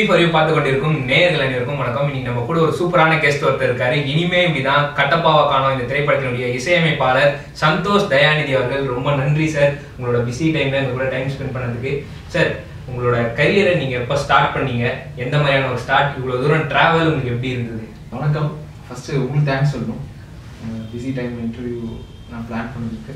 Nettv4u பார்த்து கொண்டிருக்கும் நேயர்கள் அனைவருக்கும் வணக்கம். இன்னைக்கு நம்ம கூட ஒரு சூப்பரான கெஸ்ட் ஒருத்தர் இருக்காரு. இனிமே இப்படிதான் கட்டப்பாவா காணோம் இந்த திரைப்படத்தினுடைய இசையமைப்பாளர் சந்தோஷ் தயாநிதி அவர்கள். ரொம்ப நன்றி சார், உங்களோட பிஸி டைம்ல எங்க கூட டைம் ஸ்பெண்ட் பண்ணதுக்கு. சார், உங்களோட கரியரை நீங்க எப்ப ஸ்டார்ட் பண்ணீங்க? எந்த மாதிரியான ஒரு ஸ்டார்ட், இவ்வளவு தூரம் டிராவல் உங்களுக்கு எப்படி இருந்தது? வணக்கம். ஃபர்ஸ்ட் உங்களுக்கு தேங்க்ஸ் சொல்லணும், பிஸி டைம் இன்டர்வியூ நான் பிளான் பண்ணிருக்கு.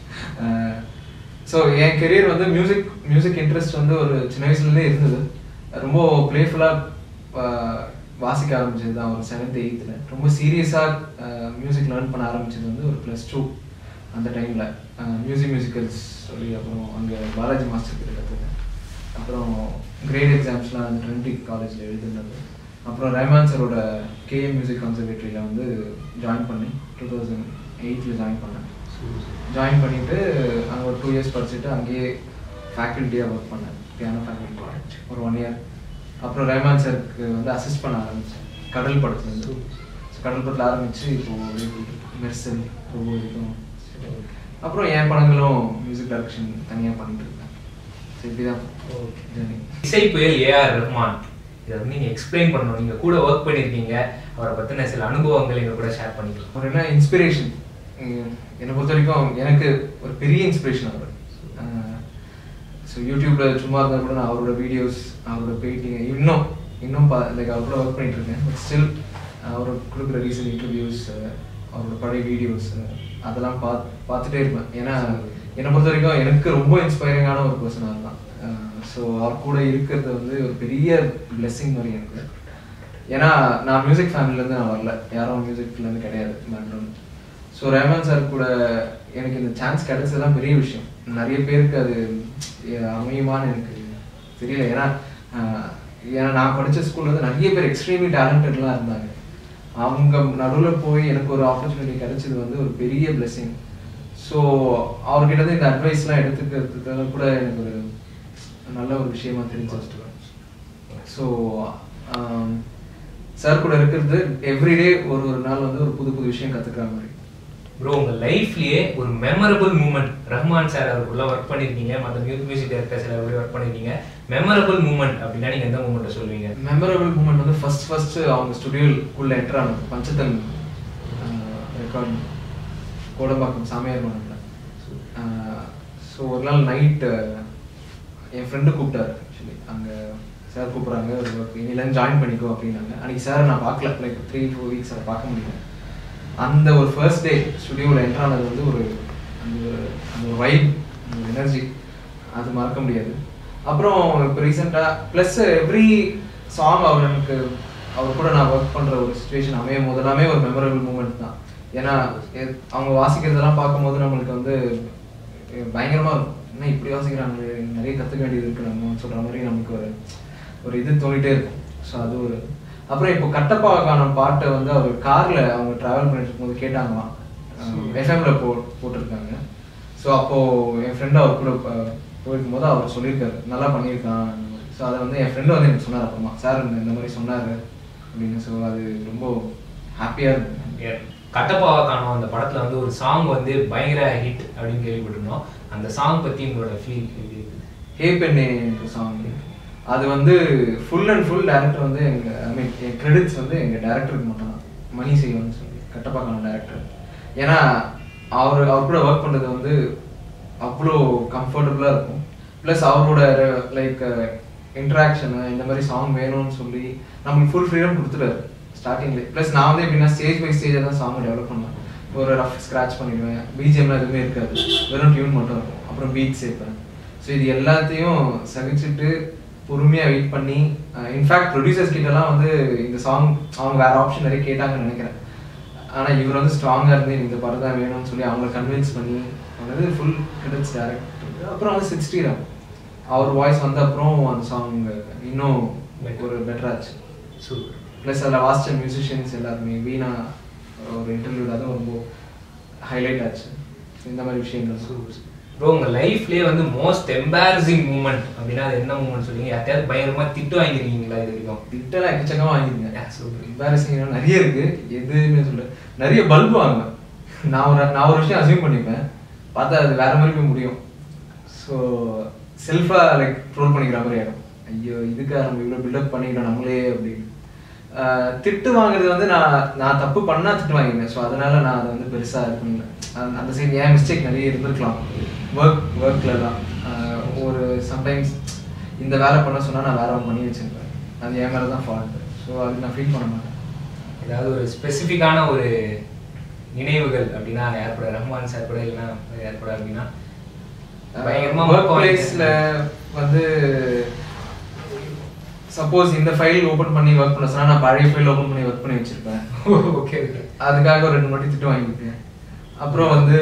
ஸோ என் கெரியர் வந்து மியூசிக் இன்ட்ரெஸ்ட் வந்து ஒரு சின்ன வயசுலேருந்தே இருந்தது. ரொம்ப பிளேஃபுல்லாக வாசிக்க ஆரம்பிச்சது தான் ஒரு 7th 8th. ரொம்ப சீரியஸாக மியூசிக் லேர்ன் பண்ண ஆரம்பிச்சது வந்து ஒரு +2 அந்த டைமில். மியூசிக்கல்ஸ் சொல்லி அப்புறம் அங்கே பாலாஜி மாஸ்டர் கிட்ட கற்றுட்டேன். அப்புறம் கிரேட் எக்ஸாம்ஸ்லாம் அந்த ட்ரினிட்டி காலேஜில் எழுதுனது. அப்புறம் ரஹ்மான் சரோட KM மியூசிக் கன்சர்வேட்டரியில் வந்து ஜாயின் பண்ணி 2008 ஜாயின் பண்ணேன். ஜாயின் பண்ணிவிட்டு அங்கே ஒரு 2 years படிச்சுட்டு அங்கேயே ஃபேக்கல்ட்டியாக ஒர்க் பண்ணேன், பியானோ ஃபேக்கல்ட்டி ஒரு 1 year. அப்புறம் ரஹ்மான் சருக்கு வந்து அசிஸ்ட் பண்ண ஆரம்பித்தேன் கடல் படத்துலேருந்து. கடல் படத்தில் ஆரம்பித்து இப்போது மெர்சல் ரொம்ப வரைக்கும். அப்புறம் என் படங்களும் மியூசிக் டைரக்ஷன் தனியாக பண்ணிட்டு இருக்கேன். இப்படிதான் இசை புயல் A R Rahman, இதை வந்து நீங்கள் எக்ஸ்பிளைன் பண்ணணும். நீங்கள் கூட ஒர்க் பண்ணியிருக்கீங்க, அவரை பற்றின சில அனுபவங்கள் எங்கள் கூட ஷேர் பண்ணிக்கலாம். ஒரு என்ன இன்ஸ்பிரேஷன் என்னை பொறுத்த வரைக்கும் எனக்கு ஒரு பெரிய இன்ஸ்பிரேஷன் அவர். ஸோ யூடியூப்பில் சும்மா இருந்தால் கூட நான் அவரோட வீடியோஸ், அவரோட பெயிண்டிங் இன்னும் லைக் அவர் கூட ஒர்க் பண்ணிட்டு இருக்கேன். பட் ஸ்டில் அவர் கொடுக்குற ரீசன்ட் இன்டர்வியூஸ், அவரோட பழைய வீடியோஸ் அதெல்லாம் பார்த்துட்டே இருப்பேன். ஏன்னா என்னை பொறுத்த வரைக்கும் எனக்கு ரொம்ப இன்ஸ்பைரிங்கான ஒரு பர்சனாக இருந்தான். ஸோ அவர் கூட இருக்கிறது வந்து ஒரு பெரிய பிளெஸ்ஸிங் மாதிரி எனக்கு. ஏன்னா நான் மியூசிக் ஃபேமிலிலேருந்து நான் வரல, யாரும் மியூசிக்லேருந்து கிடையாது பேக்ரவுண்ட். ஸோ ரஹ்மான் சார் கூட எனக்கு இந்த சான்ஸ் கிடைச்சதுலாம் பெரிய விஷயம். நிறைய பேருக்கு அது அமையுமான்னு எனக்கு தெரியல. ஏன்னா நான் படித்த ஸ்கூலில் வந்து நிறைய பேர் எக்ஸ்ட்ரீம்லி டேலண்டட்லாம் இருந்தாங்க. அவங்க நடுவில் போய் எனக்கு ஒரு ஆப்பர்ச்சுனிட்டி கிடைச்சது வந்து ஒரு பெரிய பிளெஸ்ஸிங். ஸோ அவர்கிட்ட வந்து இந்த அட்வைஸ்லாம் எடுத்துக்கிறதுக்காக கூட எனக்கு ஒரு நல்ல ஒரு விஷயமா தெரிஞ்சு. ஸோ சார் கூட இருக்கிறது எவ்ரிடே ஒரு நாள் வந்து ஒரு புது விஷயம் கற்றுக்கிற மாதிரி. ப்ரோ, உங்கள் லைஃப்லேயே ஒரு மெமரபிள் மூமெண்ட், ரஹ்மான் சார் அவருக்குள்ள ஒர்க் பண்ணியிருக்கீங்க, மற்ற மியூசிக் டைரக்டர்ஸ் எல்லாருடைய ஒர்க் பண்ணியிருக்கீங்க, மெமரபிள் மூமெண்ட் அப்படின்னா நீங்கள் எந்த மூமெண்ட்டை சொல்லுவீங்க? மெமரபிள் மூமெண்ட் வந்து ஃபர்ஸ்ட் அவங்க ஸ்டுடியோக்குள்ளே என்ட்ரு ஆனது பஞ்சத்தன் ரெக்கார்ட் கோடம்பாக்கம் சாமியார் மனத்தில். ஸோ ஒரு நாள் நைட்டு என் ஃப்ரெண்டு கூப்பிட்டாரு. ஆக்சுவலி அங்கே சார் கூப்பிட்றாங்க, இன்னிலேருந்து ஜாயின் பண்ணிக்கோ அப்படின்னாங்க. அன்றைக்கி சார் நான் பார்க்கல, லைக் 3-4 weeks அதை பார்க்க முடியல. அந்த ஒரு ஃபர்ஸ்ட் டே ஸ்டுடியோவில் என்ட்ரானது வந்து அந்த வைப், அந்த எனர்ஜி, அது மறக்க முடியாது. அப்புறம் இப்போ ரீசெண்டாக ப்ளஸ் எவ்ரி சாங் அவர் கூட நான் ஒர்க் பண்ணுற ஒரு சுச்சுவேஷன் அமையும் போது எல்லாமே ஒரு மெமரபிள் மூமெண்ட் தான். ஏன்னா அவங்க வாசிக்கிறதெல்லாம் பார்க்கும்போது நம்மளுக்கு வந்து பயங்கரமாக இருக்கும். என்ன இப்படி வாசிக்கிறாங்க, நிறைய கற்றுக்க வேண்டியது இருக்குது நம்ம சொல்கிற மாதிரி நமக்கு ஒரு இது தோணிகிட்டே இருக்கும். ஸோ அது ஒரு. அப்புறம் இப்போ கட்டப்பாக்கான பாட்டை வந்து அவர் காரில் அவங்க ட்ராவல் பண்ணிட்டு இருக்கும்போது கேட்டாங்களாம், FM போட்டிருக்காங்க. ஸோ அப்போது என் ஃப்ரெண்டு அவர் கூட போயிருக்கும் போது அவர் சொல்லியிருக்காரு நல்லா பண்ணியிருக்கான். ஸோ அதை வந்து என் ஃப்ரெண்டு வந்து எனக்கு சொன்னார் அப்புறமா, சார் இந்த மாதிரி சொன்னார் அப்படின்னு. ஸோ அது ரொம்ப ஹாப்பியாக இருக்கு. கட்டப்பாவா காணோம் அந்த படத்தில் வந்து ஒரு சாங் வந்து பயங்கர ஹிட் அப்படின்னு கேள்விப்பட்டிருந்தோம். அந்த சாங் பற்றி உங்களோட ஃபீல் எப்படி இருக்குது? ஹே பெண்ணே சாங், அது வந்து ஃபுல் அண்ட் ஃபுல் டேரக்டர் வந்து என் கிரெடிட்ஸ் வந்து எங்கள் டேரக்டருக்கு மட்டும் தான், மணி செய்வன்னு சொல்லி கட்டப்பாக்கான டேரக்டர். ஏன்னா அவர் கூட ஒர்க் பண்ணுறது வந்து அவ்வளோ கம்ஃபர்டபுளாக இருக்கும். ப்ளஸ் அவரோட லைக் இன்ட்ராக்ஷனு இந்த மாதிரி சாங் வேணும்னு சொல்லி நம்மளுக்கு ஃபுல் ஃப்ரீடம் கொடுத்துட்டாரு ஸ்டார்டிங்லேயே. ப்ளஸ் நான் வந்து எப்படின்னா ஸ்டேஜ் பை ஸ்டேஜாக தான் சாங்கை டெவலப் பண்ணுவேன். ஒரு ரஃப் ஸ்க்ராட்ச் பண்ணிடுவேன், பிஜிஎம்லாம் எதுவுமே இருக்காது, வெறும் டியூன் மட்டும் இருக்கும், அப்புறம் பீட் சேர்ப்பேன். ஸோ இது எல்லாத்தையும் சகிச்சுட்டு பொறுமையாக வெயிட் பண்ணி, இன்ஃபேக்ட் ப்ரொடியூசர்ஸ் கிட்டலாம் வந்து இந்த சாங் அவங்க வேறு ஆப்ஷன் நிறைய கேட்டாங்கன்னு நினைக்கிறேன். ஆனால் இவர் வந்து ஸ்ட்ராங்காக இருந்து இந்த படம் தான் வேணும்னு சொல்லி அவங்களை கன்வின்ஸ் பண்ணி வந்து ஃபுல் கிரெடிட்ஸ் டேரக்டர். அப்புறம் வந்து 60 அவர் வாய்ஸ் வந்த அப்புறம் அந்த சாங் இன்னும் ஒரு பெட்டராச்சு. ப்ளஸ் அதில் வாசித்த மியூசிஷியன்ஸ் எல்லாருமே வீணா ஒரு இன்டர்வியூவில் அதுவும் ரொம்ப ஹைலைட் ஆச்சு. இந்த மாதிரி விஷயங்கள். ப்ரோ, உங்கள் லைஃப்லேயே வந்து மோஸ்ட் எம்பாரசிங் மூமெண்ட் அப்படின்னா அது என்ன மூமெண்ட் சொல்லுங்க? யார்ட்டையாவது பயங்கரமாக திட்டு வாங்கிருக்கீங்களா? இது வரைக்கும் திட்டெல்லாம் எக்கச்சக்கமாக வாங்கிருங்க. எம்பாரசிங் நிறைய இருக்குது, எதுவுமே சொல்ல. நிறைய பல்பு வாங்குவேன். நான் ஒரு விஷயம் அசியூம் பண்ணிப்பேன், பார்த்தா அது வேற மாதிரி போய் முடியும். ஸோ செல்ஃபாக லைக் ட்ரோல் பண்ணிக்கிற மாதிரி ஆகிடும். ஐயோ இதுக்காக நம்ம இவ்வளோ பில்டப் பண்ணிட்டோம் நம்மளே அப்படின்னு. திட்டு வாங்குறது வந்து நான் தப்பு பண்ணா திட்டு வாங்கினேன். ஸோ அதனால நான் அதை வந்து பெருசாக இது பண்ணல. அந்த சைடு ஏன் மிஸ்டேக் நிறைய இருந்திருக்கலாம் ஒர்க்லலாம். ஒரு சம்டைம்ஸ் இந்த வேலை பண்ண சொன்னால் நான் வேற ஒன்று பண்ணி வச்சுருப்பேன். அது என் மேலே தான் ஃபால்ட்டு. ஸோ அது நான் ஃபீல் பண்ண மாட்டேன். ஏதாவது ஒரு ஸ்பெசிஃபிக்கான ஒரு நினைவுகள் அப்படின்னா ஏற்பட ரஹ்மான் சார் கூட இல்லைன்னா ஏற்பட அப்படின்னா ஒர்க் பிளேஸில் வந்து சப்போஸ் இந்த ஃபைல் ஓப்பன் பண்ணி ஒர்க் பண்ண சொன்னால் நான் பழைய ஃபைல் ஓப்பன் பண்ணி ஒர்க் பண்ணி வச்சுருப்பேன். Okay okay. அதுக்காக ஒரு 2 வாட்டி திட்டு வாங்கியிருக்கேன். அப்புறம் வந்து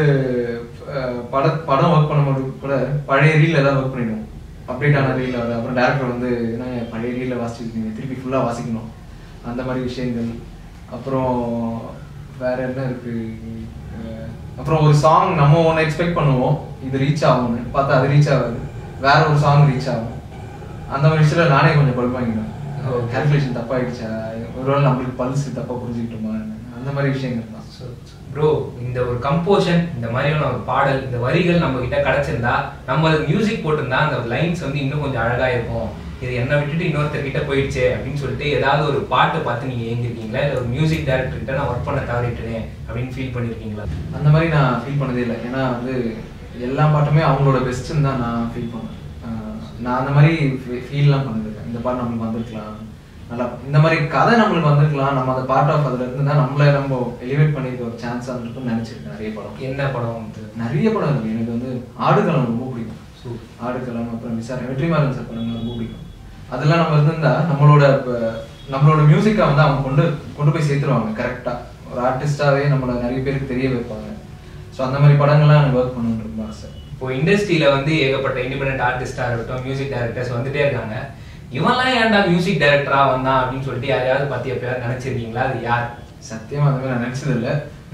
படம் ஒர்க் பண்ணும்போது கூட பழைய ரீல் ஏதாவது ஒர்க் பண்ணிடுவோம். அப்டேட் ஆன ரீல் வர அப்புறம் டேரக்டர் வந்து ஏன்னா பழைய ரீலில் வாசிச்சிருக்கீங்க திருப்பி ஃபுல்லாக வாசிக்கணும் அந்த மாதிரி விஷயங்கள். அப்புறம் வேற என்ன இருக்கு, அப்புறம் ஒரு சாங் நம்ம ஒன்று எக்ஸ்பெக்ட் பண்ணுவோம் இது ரீச் ஆகும்னு பார்த்தா அது ரீச் ஆகாது, வேற ஒரு சாங் ரீச் ஆகும். அந்த மாதிரி விஷயத்துல நானே கொஞ்சம் படுப்பாங்கிடுவேன். கால்குலேஷன் தப்பாயிடுச்சா, ஒருவேளை நம்மளுக்கு பல்ஸ் தப்பா புரிஞ்சுக்கிட்டோமா, அந்த மாதிரி விஷயங்கள் தான். ப்ரோ இந்த ஒரு கம்போஷன் இந்த மாதிரியான ஒரு பாடல் இந்த வரிகள் நம்ம கிட்ட கிடைச்சிருந்தா நம்ம அதுக்கு மியூசிக் போட்டிருந்தா அந்த லைன்ஸ் வந்து இன்னும் கொஞ்சம் அழகா இருக்கும், இது என்ன விட்டுட்டு இன்னொருத்தர் கிட்ட போயிடுச்சு அப்படின்னு சொல்லிட்டு ஏதாவது ஒரு பாட்டை பார்த்து நீங்க ஏங்கிருக்கீங்களா, இல்லை ஒரு மியூசிக் டைரக்டர் கிட்ட நான் ஒர்க் பண்ண தவறிட்டேனே அப்படின்னு ஃபீல் பண்ணிருக்கீங்களா? அந்த மாதிரி நான் ஃபீல் பண்ணதே இல்லை. ஏன்னா வந்து எல்லா பாட்டுமே அவங்களோட பெஸ்ட்டுன்னு தான் நான் ஃபீல் பண்ணேன். நான் அந்த மாதிரி ஃபீல்லாம் பண்ணதில்லை. இந்த பாட்டு நம்மளுக்கு வந்திருக்கலாம், நல்லா இந்த மாதிரி கதை நம்மளுக்கு வந்திருக்கலாம், நம்ம அந்த பார்ட் ஆஃப் அதில் இருந்து தான் நம்மளை நம்ம எலிவேட் பண்ணிக்க ஒரு சான்ஸ் வந்துருக்குன்னு நினச்சிருக்கேன். நிறைய படம். என்ன படம் வந்து நிறைய படம் இருக்குது. எனக்கு வந்து ஆடுகளம் ரொம்ப பிடிக்கும். ஆடுகளம் அப்புறம் விசாரணை வெற்றிமாறன் சார் படம் ரொம்ப பிடிக்கும். அதெல்லாம் நம்ம இருந்திருந்தா நம்மளோட மியூசிக்கை வந்து அவங்க கொண்டு போய் சேர்த்துருவாங்க கரெக்டாக. ஒரு ஆர்டிஸ்டாகவே நம்மளை நிறைய பேருக்கு தெரிய வைப்பாங்க. ஸோ அந்த மாதிரி படங்கள்லாம் எனக்கு ஒர்க் பண்ணணுன்னு ரொம்ப ஆசை. இப்போ இண்டஸ்ட்ரியில வந்து ஏகப்பட்ட இண்டிபெண்டன்ட் ஆர்டிஸ்டா இருக்கட்டும், மியூசிக் டைரக்டர்ஸ் வந்துட்டே இருக்காங்க. இவன்லாம் ஏன்டா மியூசிக் டைரக்டரா வந்தான் அப்படின்னு சொல்லிட்டு யாரையாவது பத்தி எப்பயாவது நினைச்சிருக்கீங்களா? அது யார்? சத்தியமா அந்த மாதிரி நான் நினைச்சது இல்லை.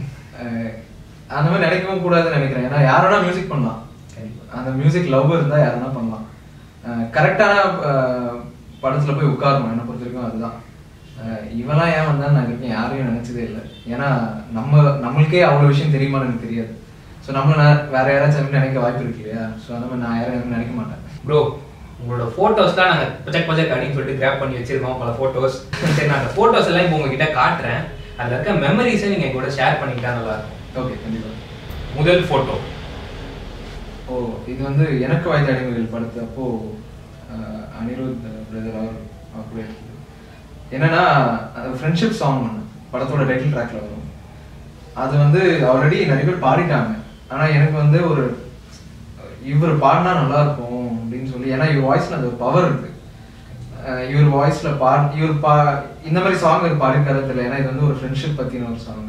அந்த மாதிரி நினைக்கவும் கூடாதுன்னு நினைக்கிறேன். ஏன்னா யாரோட மியூசிக் பண்ணலாம், அந்த மியூசிக் லவ் இருந்தா யாருன்னா பண்ணலாம். கரெக்டான படத்துல போய் உட்காரணும். என்னை பொறுத்த வரைக்கும் அதுதான். இவெல்லாம் ஏன் வந்தான்னு நான் இருக்கேன் யாரையும் நினைச்சதே இல்லை. ஏன்னா நம்மளுக்கே அவ்வளோ விஷயம் தெரியுமான்னு எனக்கு தெரியாது. ஸோ நம்மள வேற யாராச்சும் நினைக்க வாய்ப்பு இருக்கு இல்லையா? ஸோ அந்த மாதிரி நான் யாரும் நினைக்க மாட்டேன். ப்ரோ உங்களோட ஃபோட்டோஸ் தான் நாங்கள் ப்ரொஜெக்ட் அப்படின்னு சொல்லிட்டு கிராப் பண்ணி வச்சிருக்கோம் பல ஃபோட்டோஸ். சரி நான் அந்த ஃபோட்டோஸ் எல்லாம் இப்போ உங்ககிட்ட காட்டுறேன். அதில் இருக்க மெமரிஸை நீங்கள் என் கூட ஷேர் பண்ணிக்கிட்டா நல்லா இருக்கும். ஓகே கண்டிப்பாக. முதல் ஃபோட்டோ இது வந்து எனக்கு வாய்ந்த அடிமைகள் படத்தப்போ அனிருத் பிரதர் அவர் கூட இருக்குது. என்னன்னா ஃப்ரெண்ட்ஷிப் சாங் ஒன்று படத்தோட டைட்டில் ட்ராக்ல வரும். அது வந்து ஆல்ரெடி நிறைய பேர் பாடிட்டாங்க. ஆனால் எனக்கு வந்து ஒரு இவர் பாடினா நல்லா இருக்கும் அப்படின்னு சொல்லி, ஏன்னா இவர் வாய்ஸ்ல அந்த ஒரு பவர் இருக்கு. இவர் வாய்ஸ்ல இந்த மாதிரி சாங் இவர் பாடிருக்காரு தெரியல. ஏன்னா இது வந்து ஒரு ஃப்ரெண்ட்ஷிப் பத்தின ஒரு சாங்.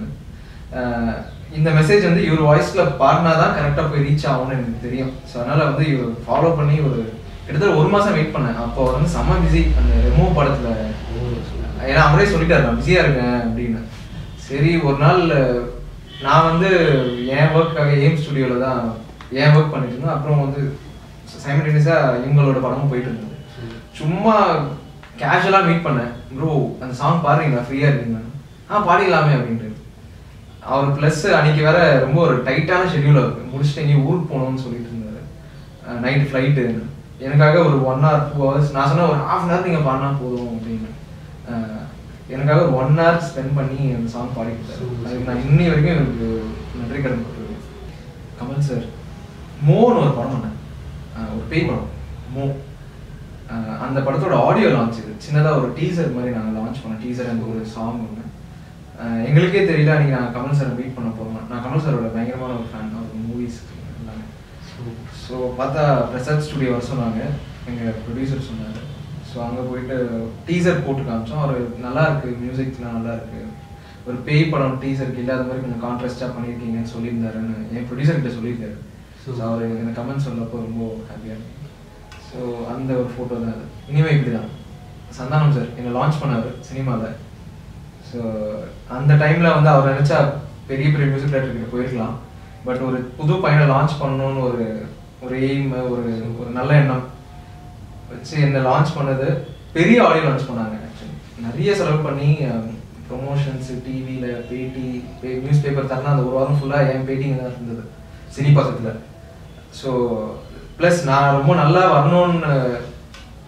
இந்த மெசேஜ் வந்து இவர் வாய்ஸ்ல பாடினாதான் கரெக்டா போய் ரீச் ஆகும்னு எனக்கு தெரியும். ஸோ அதனால வந்து இவர் ஃபாலோ பண்ணி ஒரு கிட்டத்தட்ட 1 மாசம் வெயிட் பண்ணேன். அப்போ வந்து செம்ம பிஸி அந்த ரெமூவ் படத்துல. ஏன்னா அவரே சொல்லிட்டாரு நான் பிஸியா இருக்கேன் அப்படின்னு. சரி ஒரு நாள் நான் வந்து என் ஒர்க்காக எய்ம் ஸ்டுடியோவில் தான் என் ஒர்க் பண்ணிட்டு இருந்தேன். அப்புறம் வந்து சைமல்டேனியஸாக இவங்களோட படமும் போயிட்டு இருந்தது. சும்மா கேஷுவலாக மீட் பண்ணேன். ப்ரோ அந்த சாங் பாடுறீங்களா, ஃப்ரீயாக இருக்கீங்களா? பாடிக்கலாமே அப்படின்ட்டு. அவர் ப்ளஸ் அன்னைக்கு வேற ரொம்ப ஒரு டைட்டான ஷெட்யூல் இருக்கு, முடிச்சுட்டு எங்கேயும் ஊருக்கு போகணும்னு சொல்லிட்டு இருந்தாரு. Night flight. எனக்காக ஒரு 1 or 2 hours நான் சொன்னேன் ஒரு ½ hour நீங்கள் பாடினா போதும் அப்படின்னு. எனக்காக ஒரு 1 hour ஸ்பெண்ட் பண்ணி அந்த சாங் பாடிக்கிட்டாரு. அதுக்கு நான் இன்னி வரைக்கும் எனக்கு நன்றி கடன் பட்டிருக்கேன். கமல் சார் மோன்னு ஒரு படம் பண்ணேன், ஒரு பேய் படம் மோ. அந்த படத்தோட ஆடியோ லான்ச் இது சின்னதாக ஒரு டீசர் மாதிரி நாங்கள் லான்ச் பண்ணோம். டீசர் அந்த ஒரு சாங் ஒன்று எங்களுக்கே தெரியல. அன்றைக்கி நாங்கள் கமல் சாரை மீட் பண்ண போகிறோம். நான் கமல் சாரோட பயங்கரமான ஒரு ஃபேன் தான், ஒரு மூவிஸ் எல்லாமே. ஸோ பார்த்தா பிரசாத் ஸ்டுடியோ வர சொன்னாங்க, எங்கள் ப்ரொடியூசர் சொன்னார். ஸோ அங்கே போயிட்டு டீசர் போட்டு காமிச்சோம். அவர் நல்லா இருக்குது, மியூசிக்லாம் நல்லா இருக்குது, ஒரு பேய் படம் டீசருக்கு இல்லாத மாதிரி கொஞ்சம் கான்ட்ராஸ்டாக பண்ணியிருக்கீங்கன்னு சொல்லியிருந்தாருன்னு என் ப்ரொடியூசர்கிட்ட சொல்லியிருக்காரு. ஸோ அவர் எனக்கு இந்த கமெண்ட் சொல்லப்போ ரொம்ப ஹாப்பியாக இருக்கு. ஸோ அந்த ஒரு ஃபோட்டோ தான் அது. இனிமே இப்படி தான் சந்தானம் சார் என்னை லான்ச் பண்ணார் சினிமாவில். ஸோ அந்த டைமில் வந்து அவர் நினச்சா பெரிய பெரிய மியூசிக் டைரக்டர்கிட்ட போயிருக்கலாம். பட் ஒரு புது பையனை லான்ச் பண்ணணும்னு ஒரு எய்ம், ஒரு நல்ல எண்ணம் வச்சு என்னை லான்ச் பண்ணது. பெரிய ஆடியோ லான்ச் பண்ணாங்க. ஆக்சுவலி நிறைய செலவு பண்ணி ப்ரொமோஷன்ஸு, டிவியில் பேட்டி, நியூஸ் பேப்பர் தரலாம். அந்த ஒரு வாரம் ஃபுல்லாக என் பேட்டிங்க தான் இருந்தது சினி பக்கத்தில். ஸோ ப்ளஸ் நான் ரொம்ப நல்லா வரணும்னு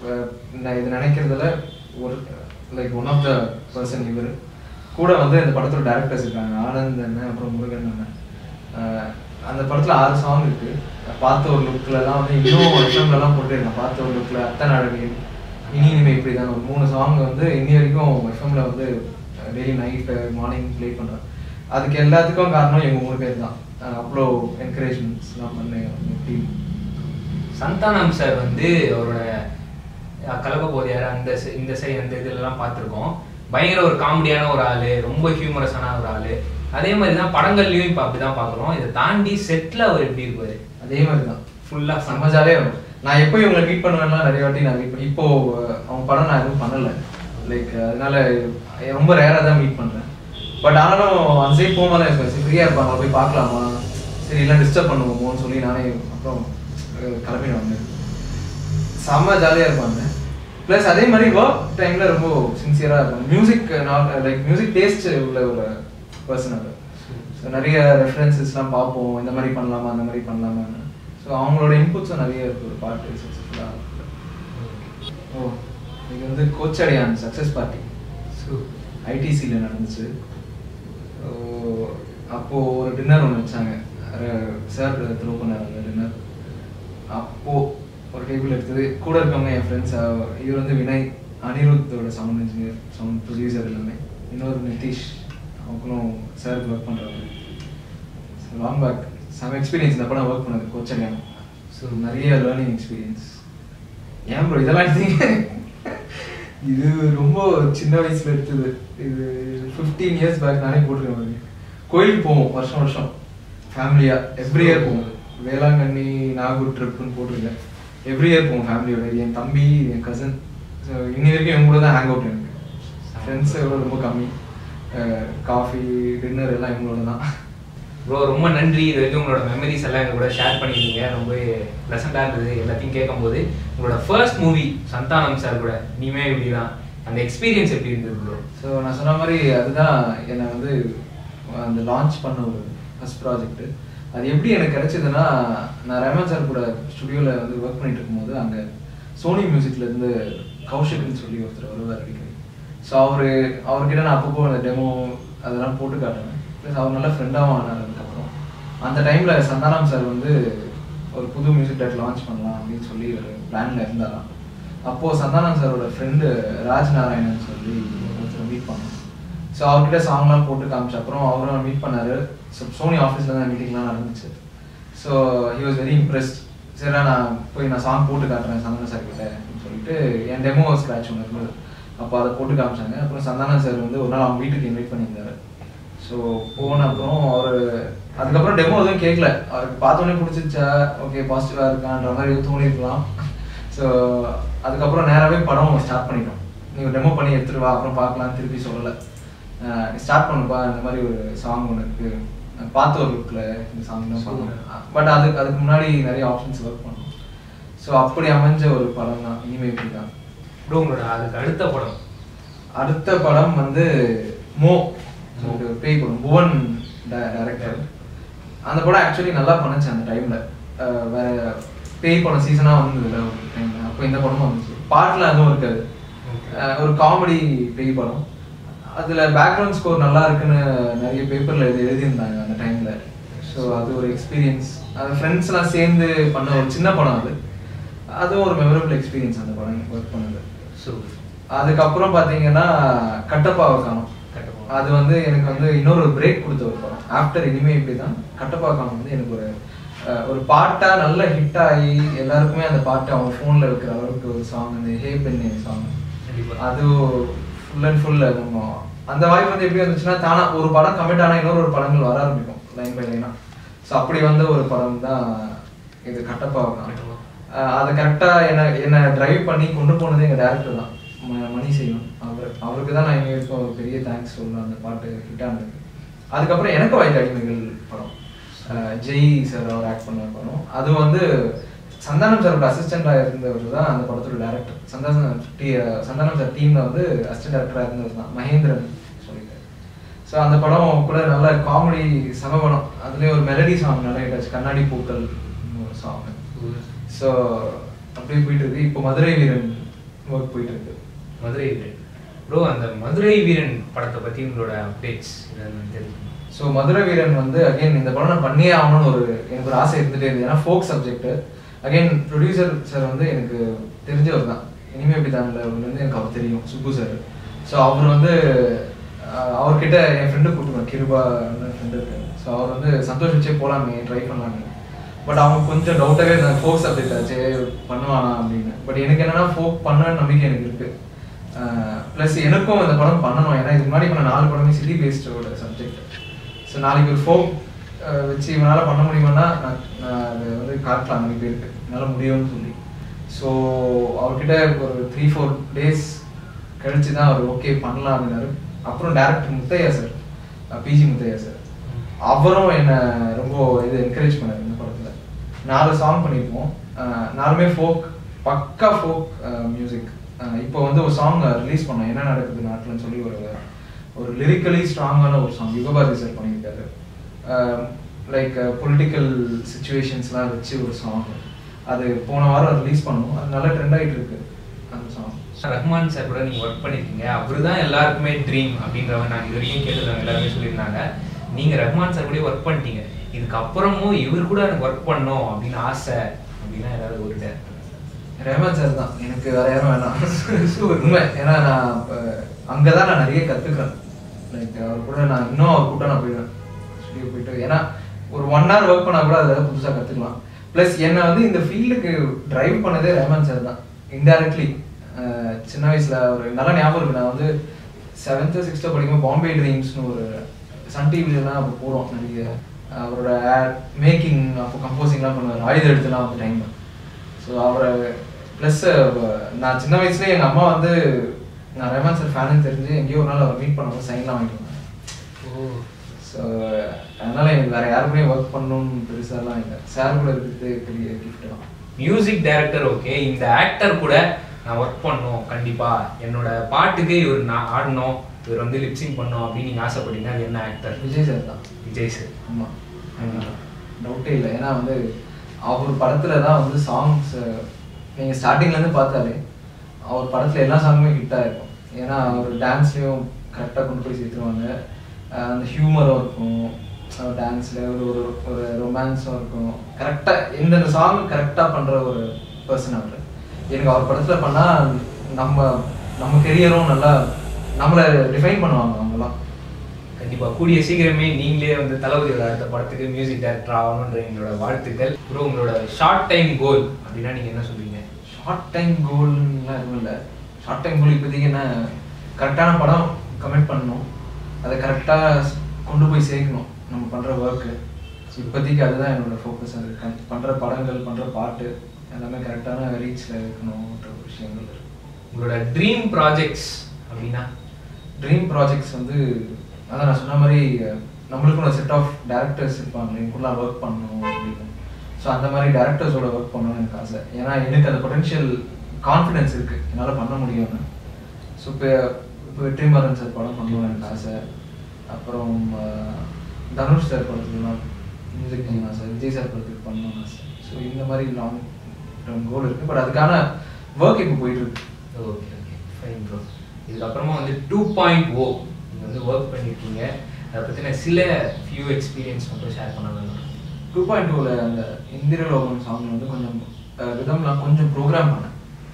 நான் இது நினைக்கிறதுல ஒரு like one of the person இவர். கூட வந்து இந்த படத்தோட டேரக்டர்ஸ் இருக்காங்க, ஆனந்த் அண்ணன் அப்புறம் முருகன் அண்ணன். அந்த படத்தில் 6 சாங் இருக்குது. பார்த்த ஒரு லுக்கிலலாம் வந்து இன்னும் எஃப்எம்லலாம் போட்டுருக்கேன். பார்த்த ஒரு லுக்கில் அத்தனை அழகில் இனிமே இப்படி தான் ஒரு 3 சாங் வந்து இன்னி வரைக்கும் எஃப்எம்ல வந்து டெய்லி நைட்டு மார்னிங் ப்ளே பண்ணுறேன். அதுக்கு எல்லாத்துக்கும் காரணம் எங்கள் 3 பேர் தான். அவ்வளோ என்கரேஜ்மெண்ட்ஸ்லாம் பண்ணேன் டீம். சந்தானம் சார் வந்து அவரோட கலக்க போதையார் இந்த சைடு அந்த இதுலலாம் பார்த்துருக்கோம். பயங்கர ஒரு காமெடியான ஒரு ஆள், ரொம்ப ஹியூமரஸான ஒரு ஆள். அதே மாதிரி தான் படங்கள்லையும் இப்போ அப்படி தான் பார்க்குறோம். இதை தாண்டி செட்டில் அவர் எப்படி இருப்பார்? அதே மாதிரி தான் ஃபுல்லாக செம்ம ஜாலியாக இருக்கும். நான் எப்போ இவங்களை மீட் பண்ணுவேன்னா நிறைய வாட்டி நான் மீட் பண்ணி இப்போ அவங்க படம் நான் எதுவும் பண்ணலை. லைக் அதனால ரொம்ப ரேராக தான் மீட் பண்ணுறேன். பட் ஆனாலும் அந்த சைட் போகும்போது இருப்பேன், ஃப்ரீயாக இருப்பாங்க, போய் பார்க்கலாமா, சரி எல்லாம் டிஸ்டர்ப் பண்ணுவோமோன்னு சொல்லி நானே அப்புறம் கிளம்பிடுவாங்க. செம்ம ஜாலியாக இருப்பாங்க. ப்ளஸ் அதே மாதிரி ஒர்க் டைமில் ரொம்ப சின்சியராக இருப்பாங்க. மியூசிக் லைக் மியூசிக் டேஸ்ட் உள்ள ஒரு பர்சன் அது. ஸோ நிறைய ரெஃபரன்சஸ்லாம் பார்ப்போம், இந்த மாதிரி பண்ணலாமா அந்த மாதிரி பண்ணலாமான்னு. ஸோ அவங்களோட இன்புட்ஸும் நிறைய இருக்குது ஒரு பாட்டு சக்ஸஸ்ஃபுல்லாக. ஓ இது வந்து கோச்சடையான் சக்ஸஸ் பார்ட்டி ஐடிசியில் நடந்துச்சு. ஸோ அப்போது ஒரு டின்னர் ஒன்று வச்சாங்க, சார் த்ரூ பண்ணார் அந்த டின்னர். அப்போது ஒரு டேபிள் எடுத்தது, கூட இருக்கவங்க என் ஃப்ரெண்ட்ஸ். இவர் வந்து வினய், அனிருத்தோட சவுண்ட் இன்ஜினியர், சவுண்ட் ப்ரொடியூசர் எல்லாமே. இன்னொரு நிதிஷ், அவங்களும் சாருக்கு ஒர்க் பண்ணுறாங்க. லாங் பேக் செம எக்ஸ்பீரியன்ஸ் இந்த படம் ஒர்க் பண்ணது கோச்சடையான். ஸோ நிறைய லேர்னிங் எக்ஸ்பீரியன்ஸ். ஏன் ப்ரோ இதெல்லாம் எடுத்தீங்க? இது ரொம்ப சின்ன வயசில் எடுத்தது. இது 15 இயர்ஸ் பேக் நானே போட்டிருக்கேன். கோயிலுக்கு போவோம் வருஷம் வருஷம் ஃபேமிலியாக, எவ்ரி இயர் போவோம். வேளாங்கண்ணி நாகூர் ட்ரிப்புன்னு போட்டிருக்கேன். எவ்ரி இயர் போவோம் ஃபேமிலியோட. என் தம்பி, என் கசன். ஸோ இன்னி வரைக்கும் இவங்க கூட தான் ஹேங் அவுட் எனக்கு. ஃப்ரெண்ட்ஸோட ரொம்ப கம்மி. காஃபி டின்னர் எல்லாம் இவங்களோட தான். ப்ரோ ரொம்ப நன்றி. இது வரைக்கும் உங்களோட மெமரிஸ் எல்லாம் எங்கள் கூட ஷேர் பண்ணியிருந்தீங்க. ரொம்ப ப்ளசண்டாக இருந்தது எல்லாத்தையும் கேட்கும்போது. உங்களோட ஃபர்ஸ்ட் மூவி சந்தானம் சார் கூட இனிமே இப்படி தான், அந்த எக்ஸ்பீரியன்ஸ் எப்படி இருந்தது ப்ரோ? ஸோ நான் சொன்ன மாதிரி அதுதான் என்னை வந்து அந்த லான்ச் பண்ண ஒரு ஃபர்ஸ்ட் ப்ராஜெக்ட்டு. அது எப்படி எனக்கு கிடைச்சதுன்னா, நான் ரஹ்மான் சார் கூட ஸ்டுடியோவில் வந்து ஒர்க் பண்ணிட்டு இருக்கும்போது அங்கே சோனி மியூசிக்லேருந்து கௌஷிக்னு சொல்லி ஒருத்தர் வருவார் அடிக்கடி. ஸோ அவர்கிட்ட நான் அப்பப்போ அந்த டெமோ அதெல்லாம் போட்டு காட்டுவேன். ப்ளஸ் அவர் நல்ல ஃப்ரெண்டாகவும் ஆனார். அதுக்கப்புறம் அந்த டைமில் சந்தானம் சார் வந்து ஒரு புது மியூசிக் டேரக்டர் லான்ச் பண்ணலாம் அப்படின்னு சொல்லி ஒரு பிளானில் இருந்தாராம். அப்போது சந்தானம் சாரோட ஃப்ரெண்டு ராஜ் நாராயணன் சொல்லி ஒருத்தர் மீட் பண்ணோம். ஸோ அவர்கிட்ட சாங்லாம் போட்டு காமிச்ச அப்புறம் அவரும் மீட் பண்ணார். ஸோ சோனி ஆஃபீஸில் தான் மீட்டிங்லாம் நடந்துச்சு. So he was very impressed. சரிடா நான் சாங் போட்டு காட்டுறேன் சந்தானம் சார் கிட்ட அப்படின்னு சொல்லிட்டு என் டெமோ ஸ்க்ராட்ச் ஒன்று இருந்தது. அப்போ அதை போட்டு காமிச்சாங்க. அப்புறம் சந்தானம் சார் வந்து ஒரு நாள் அவங்க வீட்டுக்கு இன்வைட் பண்ணியிருந்தாரு. ஸோ போன அப்புறம் அதுக்கப்புறம் டெமோ எதுவும் கேட்கல. அவருக்கு பார்த்தோன்னே பிடிச்சிச்சா, ஓகே பாசிட்டிவாக இருக்கான்ற மாதிரி தோணிருக்கலாம். ஸோ அதுக்கப்புறம் நேராகவே படம் ஸ்டார்ட் பண்ணிட்டோம். நீங்கள் டெமோ பண்ணி எடுத்துகிட்டு வா, அப்புறம் பார்க்கலாம், திருப்பி சொல்லலை. ஸ்டார்ட் பண்ணுப்பா, இந்த மாதிரி ஒரு சாங் ஒன்று இருக்குது, பார்த்த ஒரு லுக்கில் இந்த சாங் தான் பண்ணோம். பட் அதுக்கு முன்னாடி நிறைய ஆப்ஷன்ஸ் ஒர்க் பண்ணோம். ஸோ அப்படி அமைஞ்ச ஒரு படம் தான் இனிமே இப்படிதான். ப்ரோ உங்களோட அதுக்கு அடுத்த படம் வந்து பேய் படம், புவன் டைரக்டர். அந்த படம் ஆக்சுவலி நல்லா பண்ணுச்சு அந்த டைமில். வேற பேய் படம் சீசனாக வந்ததில்ல ஒரு டைமில். அப்போ இந்த படமும் வந்துச்சு. பாட்டில் அதுவும் இருக்காது, ஒரு காமெடி பேய் படம். அதில் பேக்ரவுண்ட் ஸ்கோர் நல்லா இருக்குன்னு நிறைய பேப்பரில் எழுதியிருந்தாங்க அந்த டைமில். ஸோ அது ஒரு எக்ஸ்பீரியன்ஸ். அது ஃப்ரெண்ட்ஸ்லாம் சேர்ந்து பண்ண ஒரு சின்ன படம். அதுவும் ஒரு மெமரபிள் எக்ஸ்பீரியன்ஸ் அந்த படம் ஒர்க் பண்ணது. ஸோ அதுக்கப்புறம் பார்த்தீங்கன்னா கட்டப்பாவை காணும். அது வந்து எனக்கு வந்து இன்னொரு பிரேக் கொடுத்த ஒரு படம். ஆஃப்டர் இனிமே இப்படி தான் கட்டப்பா காணும் வந்து எனக்கு ஒரு பாட்டாக நல்ல ஹிட் ஆகி எல்லாருக்குமே அந்த பாட்டு அவங்க ஃபோனில் இருக்கிற அளவுக்கு ஒரு சாங், அந்த ஹே பெண்ணே சாங். அது ஃபுல் அண்ட் ஃபுல் நம்ம அந்த வாய்ப்பு வந்து எப்படி வந்துச்சுன்னா, தானாக ஒரு படம் கமிட் ஆனால் இன்னொரு படங்கள் வர ஆரம்பிக்கும் லைன் பை லைனாக. ஸோ அப்படி வந்த ஒரு படம் தான் இது கட்டப்பாவை காணும். அதை கரெக்டாக என்னை டிரைவ் பண்ணி கொண்டு போனது எங்கள் டேரக்டர் தான், மணி செய்யணும். அவருக்கு தான் நான் இங்கே இருக்க ஒரு பெரிய தேங்க்ஸ் சொல்லலாம். அந்த பாட்டு ஹிட் ஆனது. அதுக்கப்புறம் எனக்கு வாய்த்த அடிமைகள் படம், ஜெய் சார் அவர் ஆக்ட் பண்ண படம். அது வந்து சந்தானம் சாரோட அசிஸ்டண்டாக இருந்தவர் தான் அந்த படத்தோட டேரக்டர். சந்தானம் சார் டீமில் வந்து அசிஸ்டன்ட் டேரக்டராக இருந்தவர் தான், மகேந்திரன் சொல்லிட்டு. ஸோ அந்த படம் கூட நல்ல காமெடி சம படம். அதுலேயே ஒரு மெலடி சாங் நிறைய ஹிட்டாச்சு, கண்ணாடி பூக்கள் ஒரு சாங். ஸோ அப்படியே போயிட்டு இருக்கு. இப்போ மதுரை வீரன் ஒர்க் போயிட்டு இருக்கு. மதுரை வீரன் ப்ரோ, அந்த மதுரை வீரன் படத்தை பற்றி உங்களோட அப்டேட்ஸ் தெரியும். ஸோ மதுரை வீரன் வந்து அகைன் இந்த படம் நான் பண்ணியே ஆகணும்னு எனக்கு ஒரு ஆசை இருந்துகிட்டே இருந்தது. ஏன்னா folk subject. Again producer sir வந்து எனக்கு தெரிஞ்சவர் தான். இனிமே இப்படிதான்ல வந்து எனக்கு அவர் தெரியும், சுப்பு சார். ஸோ அவர் வந்து அவர்கிட்ட என் ஃப்ரெண்டு கூப்பிட்டுருவேன், கிருபா ஃப்ரெண்டு இருக்கு. ஸோ அவர் வந்து சந்தோஷ் வச்சே போகலாமே, ட்ரை பண்ணலாமே. பட் அவங்க கொஞ்சம் டவுட்டாகவே இருந்தாங்க, ஃபோக் சப்ஜெக்ட் ஆச்சு பண்ணுவானா அப்படின்னு. பட் எனக்கு என்னன்னா ஃபோக் பண்ண நம்பிக்கை எனக்கு இருக்கு. ப்ளஸ் எனக்கும் இந்த படம் பண்ணணும். ஏன்னா இதுக்கு முன்னாடி பண்ண 4 படமே சிட்டி பேஸ்டோட சப்ஜெக்ட். ஸோ நாளைக்கு ஒரு ஃபோக் வச்சு இவனால் பண்ண முடியுமான்னா நான் அது வந்து காட்டலாம் நிறைய பேருக்கு, என்னால் முடியும்னு சொல்லி. ஸோ அவர்கிட்ட ஒரு 3-4 டேஸ் கழிச்சு தான் அவர் ஓகே பண்ணலாம் அப்படின்னாரு. அப்புறம் director Muthaiya sir, B G Muthaiya sir, அவரும் என்னை ரொம்ப என்கரேஜ் பண்ணார். இந்த படத்தில் 4 சாங் பண்ணியிருப்போம். 4மே ஃபோக், பக்கா ஃபோக் மியூசிக். இப்போ வந்து ஒரு சாங் ரிலீஸ் பண்ணோம், என்ன நடக்குது நாட்டில்னு சொல்லி ஒரு லிரிக்கலி ஸ்ட்ராங்கான ஒரு சாங் யுகபாரதி சார் பண்ணியிருக்காரு. லைக் பொலிட்டிக்கல் சுச்சுவேஷன்ஸ்லாம் வச்சு ஒரு சாங். அது போன வாரம் ரிலீஸ் பண்ணோம். அது நல்லா ட்ரெண்ட் ஆகிட்டு இருக்கு அந்த சாங். ரஹ்மான் சார் கூட நீங்கள் ஒர்க் பண்ணியிருக்கீங்க. அவர் தான் எல்லாருக்குமே ட்ரீம் அப்படின்றவங்க நான் இது வரைக்கும் கேட்டுருந்தாங்க, எல்லாருமே சொல்லியிருந்தாங்க. நீங்கள் ரஹ்மான் சார் கூட ஒர்க் பண்ணிட்டீங்க, இதுக்கப்புறமும் இவர் கூட எனக்கு ஒர்க் பண்ணணும் அப்படின்னு ஆசை அப்படின்னா ஏதாவது ஒரு டேரக்டர்? ரஹ்மான் சார் தான், எனக்கு வேற யாரும் வேணாம். உண்மை. ஏன்னா நான் அங்கே தான் நான் நிறைய கற்றுக்கிறேன். லைக் அவர் கூட நான் இன்னும் அவர் கூட்ட நான் போயிடுவேன், ஸ்டுடியோ போயிட்டு. ஏன்னா ஒரு 1 hour ஒர்க் பண்ணால் கூட அதில் புதுசாக கற்றுக்கலாம். ப்ளஸ் என்னை வந்து இந்த ஃபீல்டுக்கு ட்ரைவ் பண்ணதே ரஹ்மான் சார் தான், இன்டைரக்ட்லி. சின்ன வயசில் ஒரு நல்ல ஞாபகம் இருக்குது. நான் வந்து 7th 6th படிக்கும்போது பாம்பே ட்ரீம்ஸ்னு ஒரு சன் டிவிலாம் அப்போ போகிறோம் நிறைய. அவரோட மேக்கிங் அப்போ கம்போசிங்லாம் பண்ணுவார், ஆயுத எடுத்துலாம் வந்து டைம். ஸோ அவரை ப்ளஸ் நான் சின்ன வயசுலேயே எங்கள் அம்மா வந்து நான் ரஹ்மான் சார் ஃபேனுன்னு தெரிஞ்சு எங்கேயோ ஒரு நாள் அவர் மீட் பண்ணும்போது சைன்லாம் வாங்கிட்டு வந்தேன். ஸோ அதனால் எனக்கு வேறு யாருக்குமே ஒர்க் பண்ணணும்னு பெருசாலாம் இல்லை. சார் கூட இருக்கிறது பெரிய கிஃப்ட் தான். மியூசிக் டைரக்டர் ஓகே, இந்த ஆக்டர் கூட நான் ஒர்க் பண்ணணும், கண்டிப்பாக என்னோட பாட்டுக்கு இவர் நான் ஆடணும், இவர் வந்து லிப்சிங் பண்ணணும் அப்படின்னு நீங்கள் ஆசைப்பட்டீங்கன்னா அது என்ன ஆக்டர்? விஜய் சார் தான். விஜய் சார். ஆமாம், டவுட்டே இல்லை. ஏன்னா வந்து அவர் படத்தில் தான் வந்து சாங்ஸ் நீங்கள் ஸ்டார்டிங்லேருந்து பார்த்தாலே அவர் படத்தில் எல்லா சாங்குமே ஹிட்டாக இருக்கும். ஏன்னா அவர் டான்ஸ்லேயும் கரெக்டாக கொண்டு போய் சேர்த்துருவாங்க. அந்த ஹியூமரும் இருக்கும் அவர் டான்ஸில், ஒரு ரொமான்ஸும் இருக்கும். கரெக்டாக எந்தெந்த சாங் கரெக்டாக பண்ணுற ஒரு பர்சன் அவர். எனக்கு அவர் படத்தில் பண்ணால் நம்ம கெரியரும் நல்லா நம்மளை டிஃபைன் பண்ணுவாங்க அவங்களாம். கண்டிப்பாக கூடிய சீக்கிரமே நீங்களே வந்து தளபதியோட அடுத்த படத்துக்கு மியூசிக் டைரக்டர் ஆகணுன்ற எங்களோட வாழ்த்துக்கள். அப்புறம் உங்களோட ஷார்ட் டைம் கோல் அப்படின்னா நீங்கள் என்ன சொல்வீங்க? ஷார்ட் டைம் கோல்லாம் எதுவும் இல்லை. ஷார்ட் டைம் கோல் இப்போதைக்கு என்ன, கரெக்டான படம் கமிட் பண்ணணும், அதை கரெக்டாக கொண்டு போய் சேர்க்கணும் நம்ம பண்ணுற ஒர்க்கு. ஸோ இப்போதைக்கு அதுதான் என்னோடய ஃபோக்கஸ். அது பண்ணுற படங்கள், பண்ணுற பாட்டு எல்லாமே கரெக்டான ரீச்சில் இருக்கணுன்ற விஷயங்கள் இருக்குது. உங்களோட ட்ரீம் ப்ராஜெக்ட்ஸ் அப்படின்னா? ட்ரீம் ப்ராஜெக்ட்ஸ் வந்து அதான் நான் சொன்ன மாதிரி நம்மளுக்கும் ஒரு செட் ஆஃப் டேரக்டர்ஸ் இருப்பாங்க, இவங்களாம் ஒர்க் பண்ணணும் அப்படின்னு. ஸோ அந்த மாதிரி டேரக்டர்ஸோட ஒர்க் பண்ணணும்னு எனக்கு ஆசை. ஏன்னா எனக்கு அந்த பொட்டென்ஷியல் கான்ஃபிடென்ஸ் இருக்குது, என்னால் பண்ண முடியும்னு. ஸோ இப்போ வெற்றிமாறன் சார் படம் பண்ணணும்னு எனக்கு ஆசை. அப்புறம் தனுஷ் சார் படத்துலாம் மியூசிக் பண்ணணும் ஆசை. விஜய் சார் படத்துக்கு பண்ணணும்னு ஆசை. ஸோ இந்த மாதிரி லாங் டேர்ம் கோல் இருக்குது. பட் அதுக்கான ஒர்க் இப்போ போயிட்டுருக்கு. Okay okay fine bro. இதுக்கப்புறமா வந்து 2.0 நீங்கள் வந்து ஒர்க் பண்ணியிருக்கீங்க, அதை பற்றின சில ஃபியூ எக்ஸ்பீரியன்ஸ் மட்டும் ஷேர் பண்ணலாம். 2.0ல அந்த இந்திரலோகம் சாங் வந்து கொஞ்சம் ரிதம்லாம் கொஞ்சம் ப்ரோக்ராம் பண்ணேன்.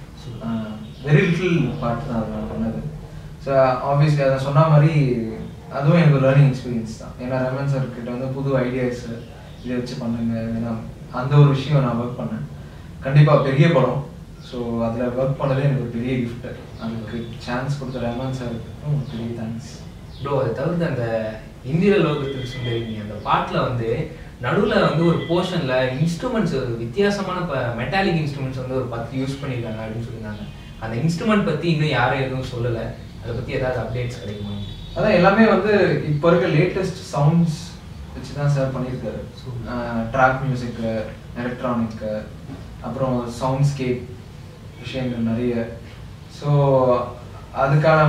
வெரி லிட்டில் பார்ட் தான் அது நான் பண்ணது. ஸோ ஆப்வியஸ்லி அதை சொன்ன மாதிரி அதுவும் எனக்கு ஒரு லேர்னிங் எக்ஸ்பீரியன்ஸ் தான். ஏன்னா ரஹ்மான் சார் கிட்ட வந்து புது ஐடியாஸ் இதை வச்சு பண்ணுங்க, ஏன்னா அந்த ஒரு விஷயம் நான் ஒர்க் பண்ணேன். கண்டிப்பாக பெரிய படம். ஸோ அதில் ஒர்க் பண்ணதே எனக்கு ஒரு பெரிய கிஃப்ட். அதுக்கு சான்ஸ் கொடுத்த ரஹ்மான் சாருக்கு பெரிய தேங்க்ஸ் ப்ரோ. அதை தவிர்த்து அந்த இந்திர லோகத்தில் சுந்தரிங்க அந்த பாட்டில் வந்து நடுவில் வந்து ஒரு போர்ஷனில் இன்ஸ்ட்ருமெண்ட்ஸ், ஒரு வித்தியாசமான மெட்டாலிக் இன்ஸ்ட்ருமெண்ட்ஸ் வந்து ஒரு 10 யூஸ் பண்ணியிருக்காங்க அப்படின்னு சொல்லியிருந்தாங்க. அந்த இன்ஸ்ட்ருமெண்ட் பற்றி இன்னும் யாரும் எதுவும் சொல்லலை, அதை பற்றி ஏதாவது அப்டேட்ஸ் கிடைக்குமா? அதான் எல்லாமே வந்து இப்போ இருக்க லேட்டஸ்ட் சவுண்ட்ஸ் வச்சு தான் சார் பண்ணியிருக்காரு. ட்ராக் மியூசிக்கு, எலக்ட்ரானிக்கு, அப்புறம் சவுண்ட்ஸ்கேப் விஷயங்கள் நிறைய. ஸோ அதுக்கான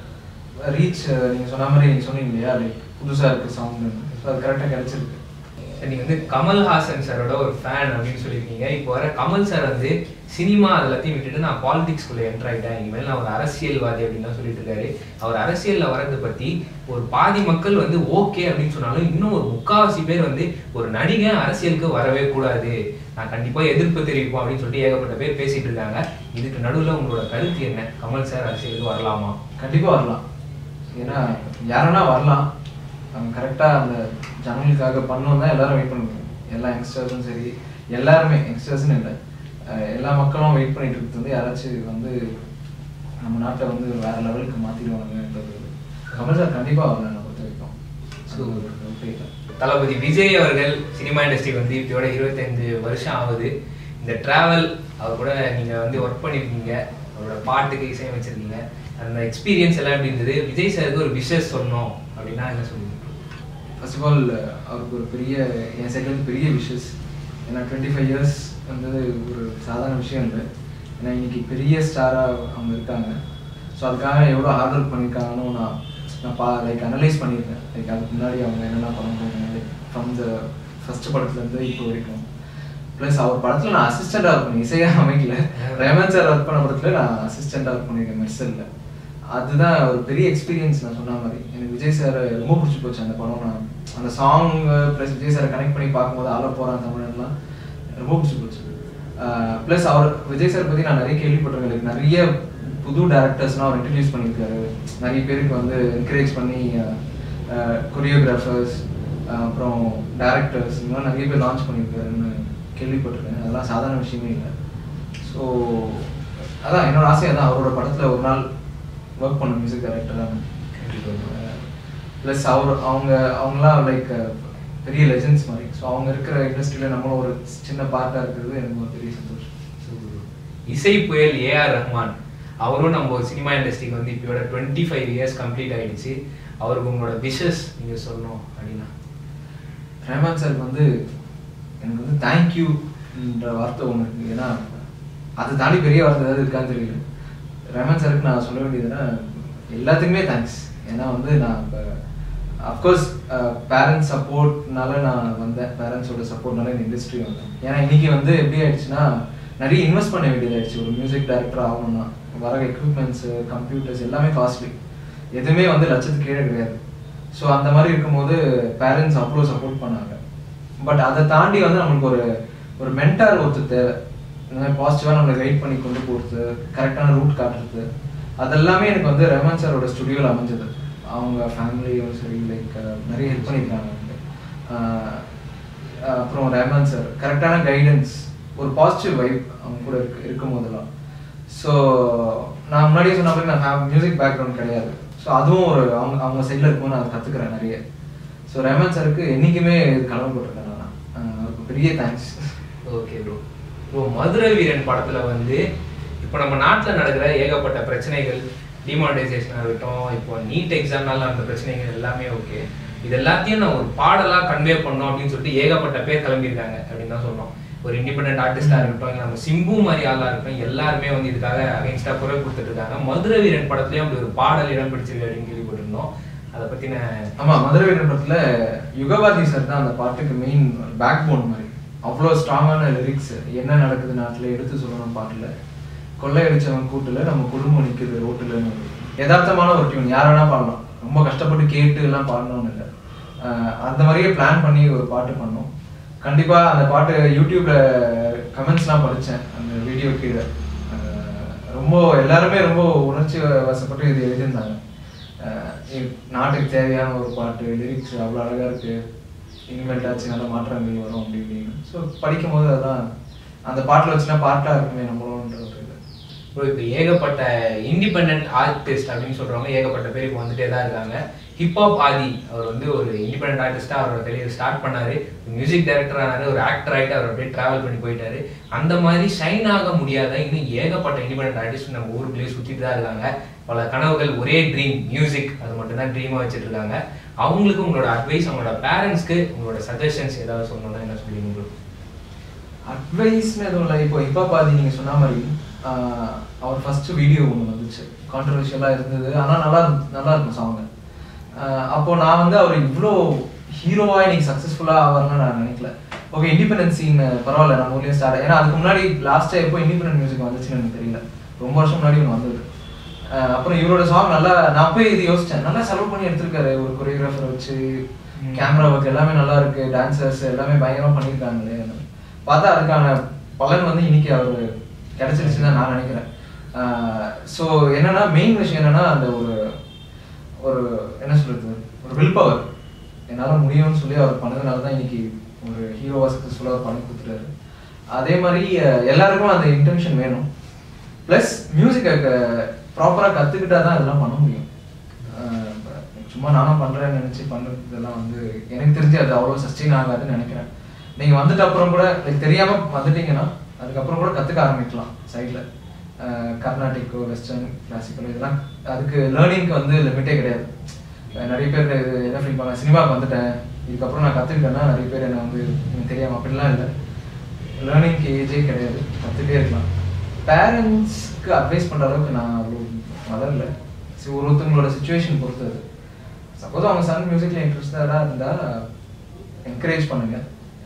ரீச் நீங்கள் சொன்ன மாதிரி நீங்கள் சொன்னீங்க இல்லையா, லைக் புதுசாக இருக்குது சவுண்டு, ஸோ அது கரெக்டாக கிடச்சிருக்கு. நீங்க வந்து கமல் ஹாசன் சாரோட ஒரு ஃபேன் அப்படின்னு சொல்லியிருக்கீங்க. இப்போ வர கமல் சார் வந்து சினிமா அதெல்லாத்தையும் விட்டுட்டு நான் பாலிடிக்ஸ்குள்ள என்டர் ஆகிட்டேன், இனிமேல் நான் ஒரு அரசியல்வாதி அப்படின்னு சொல்லிட்டு இருக்காரு. அவர் அரசியல்ல வரதை பத்தி ஒரு பாதி மக்கள் வந்து ஓகே அப்படின்னு சொன்னாலும் இன்னும் ஒரு 3/4 பேர் வந்து ஒரு நடிகன் அரசியலுக்கு வரவே கூடாது, நான் கண்டிப்பா எதிர்ப்பு தெரிவிப்போம் அப்படின்னு சொல்லிட்டு ஏகப்பட்ட பேர் பேசிட்டு இருக்காங்க. இதுக்கு நடுவில் உங்களோட கருத்து என்ன? கமல் சார் அரசியலுக்கு வரலாமா? கண்டிப்பா வரலாம். ஏன்னா யாருன்னா வரலாம், அவங்க கரெக்டாக அந்த ஜனங்களுக்காக பண்ணணும் தான் எல்லாரும் வெயிட் பண்ணுவாங்க. எல்லா யங்ஸ்டர்ஸும் சரி, எல்லாருமே யங்ஸ்டர்ஸ்னு இல்லை, எல்லா மக்களும் வெயிட் பண்ணிட்டு இருக்கிறது வந்து யாராச்சும் வந்து நம்ம நாட்டை வந்து வேற லெவலுக்கு மாற்றிடுவாங்கன்றது. கமல் சார் கண்டிப்பாக வரலாம் என்னை பொறுத்த வரைக்கும். தளபதி விஜய் அவர்கள் சினிமா இண்டஸ்ட்ரிக்கு வந்து இப்போட 25 வருஷம் ஆகுது. இந்த டிராவல் அவர் கூட நீங்கள் வந்து ஒர்க் பண்ணியிருக்கீங்க, அவரோட பாட்டுக்கு இசையமைச்சிருக்கீங்க, அந்த எக்ஸ்பீரியன்ஸ் எல்லாம் எப்படி இருந்தது? விஜய் சாருக்கு ஒரு விஷஸ் சொன்னோம் அப்படின்னா என்ன சொல்லுவீங்க? ஃபர்ஸ்ட் ஆஃப் ஆல் அவருக்கு ஒரு பெரிய, என் சைட்லேருந்து பெரிய விஷஸ். ஏன்னா 25 இயர்ஸ் வந்து ஒரு சாதாரண விஷயம் இல்லை. ஏன்னா இன்னைக்கு பெரிய ஸ்டாராக அவங்க இருக்காங்க. ஸோ அதுக்காக எவ்வளோ ஹார்ட் ஒர்க் பண்ணியிருக்காங்கன்னு நான் லைக் அனலைஸ் பண்ணியிருக்கேன். லைக் அதுக்கு முன்னாடி அவங்க என்னென்ன படம் போயிருக்காங்க, ஃப்ரம் த ஃபர்ஸ்ட் படத்துலேருந்து இப்போ வரைக்கும். ப்ளஸ் அவர் படத்தில் நான் அசிஸ்டண்டாக ஒர்க் பண்ணி, இசையாக அமைக்கல, ரஹ்மான் சார் ஒர்க் பண்ண படத்தில் நான் அசிஸ்டண்டாக ஒர்க் பண்ணியிருக்கேன் மெர்சலில். அதுதான் ஒரு பெரிய எக்ஸ்பீரியன்ஸ். நான் சொன்ன மாதிரி எனக்கு விஜய் சார் ரொம்ப பிடிச்சி போச்சு அந்த படம். நான் அந்த சாங் ப்ளஸ் விஜய் சாரை கனெக்ட் பண்ணி பார்க்கும்போது ஆள போகிறான் தமிழ்லாம் ரொம்ப பிடிச்சி போச்சு. ப்ளஸ் அவர் விஜய் சார் பற்றி நான் நிறைய கேள்விப்பட்டிருக்கேன். எனக்கு நிறைய புது டேரக்டர்ஸ்லாம் அவர் இன்ட்ரடியூஸ் பண்ணியிருக்காரு, நிறைய பேருக்கு வந்து என்கரேஜ் பண்ணி கொரியோகிராஃபர்ஸ் அப்புறம் டேரக்டர்ஸ் இதெல்லாம் நிறைய பேர் லான்ச் பண்ணியிருக்காருன்னு கேள்விப்பட்டிருக்கேன். அதெல்லாம் சாதாரண விஷயமே இல்லை. ஸோ அதான் என்னோட ஆசையாக தான் அவரோட படத்தில் ஒரு நாள் ஒர்க் பண்ண மியூசிக் டைரக்டராக. ப்ளஸ் அவங்களாம் லைக் பெரிய லெஜெண்ட்ஸ் மாதிரி. ஸோ அவங்க இருக்கிற இண்டஸ்ட்ரியில் நம்மளும் ஒரு சின்ன பார்ட்டாக இருக்கிறது எனக்கு ஒரு பெரிய சந்தோஷம். இசை புயல் AR ரஹ்மான் அவரும் நம்ம சினிமா இண்டஸ்ட்ரிக்கு வந்து இப்போட 25 இயர்ஸ் கம்ப்ளீட் ஆகிடுச்சு. அவருக்கு உங்களோட விஷஸ் நீங்கள் சொல்லணும் அப்படின்னா? ரஹ்மான் சாருக்கு வந்து எனக்கு வந்து தேங்க்யூன்ற வார்த்தை ஒன்று இருக்குது. ஏன்னா அதை தாண்டி பெரிய வார்த்தை ஏதாவது இருக்கான்னு தெரியல. ரஹ்மான் சாருக்கு நான் சொல்ல வேண்டியதுன்னா எல்லாத்துக்குமே தேங்க்ஸ். ஏன்னா வந்து நான் இப்போ அஃப்கோர்ஸ் பேரண்ட்ஸ் சப்போர்ட்னால நான் வந்தேன், பேரண்ட்ஸோட சப்போர்ட்னால இந்த இண்டஸ்ட்ரி வந்தேன். ஏன்னா இன்றைக்கி வந்து எப்படி ஆயிடுச்சுன்னா நிறைய இன்வெஸ்ட் பண்ண வேண்டியதாகிடுச்சு. ஒரு மியூசிக் டைரக்டர் ஆகணும்னா வர எக்யூப்மெண்ட்ஸு, கம்ப்யூட்டர்ஸ் எல்லாமே காஸ்ட்லி, எதுவுமே வந்து லட்சத்துக்கு கீழே கிடையாது. ஸோ அந்த மாதிரி இருக்கும்போது பேரண்ட்ஸ் அவ்வளோ சப்போர்ட் பண்ணாங்க. பட் அதை தாண்டி வந்து நம்மளுக்கு ஒரு மென்டார் ஒருத்தர் தேவை, இந்த மாதிரி பாசிட்டிவாக நம்மளை கைட் பண்ணி கொண்டு போகிறது, கரெக்டான ரூட் காட்டுறது. அதெல்லாமே எனக்கு வந்து ரஹ்மான் சாரோட ஸ்டுடியோவில் அமைஞ்சது. அவங்க ஃபேமிலியும் சரி லைக் நிறைய ஹெல்ப் பண்ணியிருக்காங்க. அப்புறம் ரஹ்மான் சார் கரெக்டான கைடன்ஸ், ஒரு பாசிட்டிவ் வைப் அவங்க கூட இருக்கும் போதெல்லாம். ஸோ நான் முன்னாடியே சொன்ன மாதிரி நான் மியூசிக் பேக்ரவுண்ட் கிடையாது. ஸோ அதுவும் ஒரு அவங்க சைடில் இருக்கும்போது நான் கற்றுக்குறேன் நிறைய. ஸோ ரஹ்மான் சாருக்கு என்றைக்குமே கடமை போட்டிருக்கேன் நான். அவருக்கு பெரிய தேங்க்ஸ். Okay bro. இப்போ மதுரை வீரன் படத்தில் வந்து இப்போ நம்ம நாட்டில் நடக்கிற ஏகப்பட்ட பிரச்சனைகள், டிமானிட்டைசேஷனாக இருக்கட்டும், இப்போ நீட் எக்ஸாம்னால அந்த பிரச்சனைகள் எல்லாமே ஓகே, இது எல்லாத்தையும் நான் ஒரு பாடலாக கன்வே பண்ணோம் அப்படின்னு சொல்லிட்டு ஏகப்பட்ட பேர் கிளம்பியிருக்காங்க அப்படின்னு தான் சொன்னோம். ஒரு இண்டிபெண்டன்ட் ஆர்டிஸ்டாக இருக்கட்டும், இல்லை நம்ம சிம்பு மாதிரி ஆளாக இருக்கட்டும், எல்லாருமே வந்து இதுக்காக அகைன்ஸ்டாக குரல் கொடுத்துட்டு இருக்காங்க. மதுரை வீரன் படத்துலேயும் அப்படி ஒரு பாடல் இடம் பிடிச்சிருக்கு அப்படின்னு கேள்விப்பட்டிருந்தோம். அதை பற்றின ஆமாம், மதுரை வீரன் படத்தில் யுகபாதி சார் தான் அந்த பாட்டுக்கு மெயின் பேக் போன் மாதிரி. அவ்வளோ ஸ்ட்ராங்கான லிரிக்ஸ், என்ன நடக்குது நாட்டில் எடுத்து சொல்லணும் பாட்டில். கொள்ளையடிச்சவன் கூட்டில் நம்ம குடும்பம் நிற்குது ரோட்டில்னு யதார்த்தமான ஒரு டியூன், யார் வேணா பாடலாம், ரொம்ப கஷ்டப்பட்டு கேட்டு எல்லாம் பாடணும்னு இல்லை. அந்த மாதிரியே பிளான் பண்ணி ஒரு பாட்டு பண்ணோம். கண்டிப்பாக அந்த பாட்டு யூடியூப்ல கமெண்ட்ஸ்லாம் படித்தேன் அந்த வீடியோ கீழே. ரொம்ப எல்லாருமே ரொம்ப உணர்ச்சி வசப்பட்டு இது எழுதியிருந்தாங்க. நாட்டுக்கு தேவையான ஒரு பாட்டு, லிரிக்ஸ் அவ்வளோ அழகாக இருக்குது, இனிமேல்ட்டாச்சு நல்ல மாற்றங்கள் வரும் அப்படி இப்படின்னு. ஸோ படிக்கும் போது அதான் அந்த பாட்டில் வச்சுன்னா பாட்டாக இருக்குமே நம்மளோன்ற ஒரு இது. இப்போ ஏகப்பட்ட இண்டிபெண்டன்ட் ஆர்டிஸ்ட் அப்படின்னு சொல்கிறவங்க ஏகப்பட்ட பேர் இப்போ வந்துட்டே தான் இருக்காங்க. ஹிப்ஹாப் ஆதி அவர் வந்து ஒரு இண்டிபெண்டன்ட் ஆர்டிஸ்டாக அவரோட கரியர் ஸ்டார்ட் பண்ணார், மியூசிக் டைரக்டர் ஆனார், ஒரு ஆக்டர் ஆகிட்டு அவர் அப்படியே ட்ராவல் பண்ணி போயிட்டாரு. அந்த மாதிரி ஷைன் ஆக முடியாத இன்னும் ஏகப்பட்ட இண்டிபெண்டன்ட் ஆர்டிஸ்ட் நம்ம ஊருக்குள்ளேயே சுற்றிட்டு தான் இருக்காங்க. பல கனவுகள், ஒரே ட்ரீம் மியூசிக், அது மட்டும்தான் ட்ரீமாக வச்சுட்டு இருக்காங்க. அவங்களுக்கு உங்களோட அட்வைஸ், அவங்களோட பேரண்ட்ஸ்க்கு உங்களோட சஜஷன்ஸ் ஏதாவது சொல்லணும்னா என்ன சொல்லுவீங்க? அட்வைஸ்னு எதுவும் இல்லை. இப்போ ஹிப்ஹாப் ஆதி நீங்கள் சொன்ன மாதிரி அவர் ஃபர்ஸ்ட் வீடியோ ஒன்று வந்துச்சு, கான்ட்ரவர்ஷியலாக இருந்தது, ஆனால் நல்லா இருக்கும் சாங்கு. அப்போது நான் வந்து அவர் இவ்வளோ ஹீரோவாக இன்னைக்கு சக்ஸஸ்ஃபுல்லாக ஆவார்னு நான் நினைக்கல. ஓகே, இண்டிபெண்டன்ட் சீன் பரவாயில்ல, நம்ம ஊர்லேயும் ஸ்டார்ட். ஏன்னா அதுக்கு முன்னாடி லாஸ்ட்டாக எப்போ இண்டிபெண்டன்ட் மியூசிக் வந்துச்சுன்னு எனக்கு தெரியல, ரொம்ப வருஷம் முன்னாடி ஒன்று வந்தது. அப்புறம் இவரோட சாங் நல்லா, நான் போய் இது யோசித்தேன், நல்லா செலவு பண்ணி எடுத்திருக்காரு, ஒரு கொரியோகிராஃபரை வச்சு, கேமரா ஒர்க் எல்லாமே நல்லா இருக்கு, டான்சர்ஸ் எல்லாமே பயங்கரமாக பண்ணியிருக்காங்களே. பார்த்தா அதுக்கான பலன் வந்து இன்னைக்கு அவர் கிடைச்சிருச்சுன்னு தான் நான் நினைக்கிறேன். ஸோ என்னன்னா மெயின் விஷயம் என்னன்னா அந்த ஒரு என்ன சொல்றது, ஒரு வில் பவர், என்னால் முடியும்னு சொல்லி அவர் பண்ணதுனால தான் இன்னைக்கு ஒரு ஹீரோவாக சக்ஸஸ்ஃபுல்லாக அவர் பண்ணி கொடுத்துட்டாரு. அதே மாதிரி எல்லாருக்கும் அந்த இன்டென்ஷன் வேணும், ப்ளஸ் மியூசிக்கை ப்ராப்பராக கற்றுக்கிட்டா தான் இதெல்லாம் பண்ண முடியும். சும்மா நானும் பண்ணுறேன்னு நினச்சி பண்ணுறதெல்லாம் வந்து எனக்கு தெரிஞ்சு அது அவ்வளோ சஸ்டெயின் ஆகாதுன்னு நினைக்கிறேன். நீங்கள் வந்துட்டு அப்புறம் கூட தெரியாமல் வந்துட்டீங்கன்னா அதுக்கப்புறம் கூட கற்றுக்க ஆரம்பிக்கலாம் சைடில். கர்நாடிக்கோ, வெஸ்டர்ன், கிளாசிக்கலோ இதெல்லாம் அதுக்கு லேர்னிங்க்கு வந்து லிமிட்டே கிடையாது. நிறைய பேர் என்ன ஃபீல் பண்ண, சினிமாவுக்கு வந்துட்டேன் இதுக்கப்புறம் நான் கற்றுக்கிட்டேன்னா நிறைய பேர் என்ன வந்து எனக்கு தெரியாமல், அப்படிலாம் இல்லை. லேர்னிங்க்கு ஏஜே கிடையாது, கற்றுட்டே இருக்கலாம். பேரண்ட்ஸ்க்கு அட்வைஸ் பண்ணுற அளவுக்கு நான் அவ்வளோ வளரல. ஒருத்தவங்களோட சுச்சுவேஷன் பொறுத்தது. சப்போஸ் அவங்க சன் மியூசிக்கில் இன்ட்ரெஸ்டடாக இருந்தால் என்கரேஜ் பண்ணுங்கள்.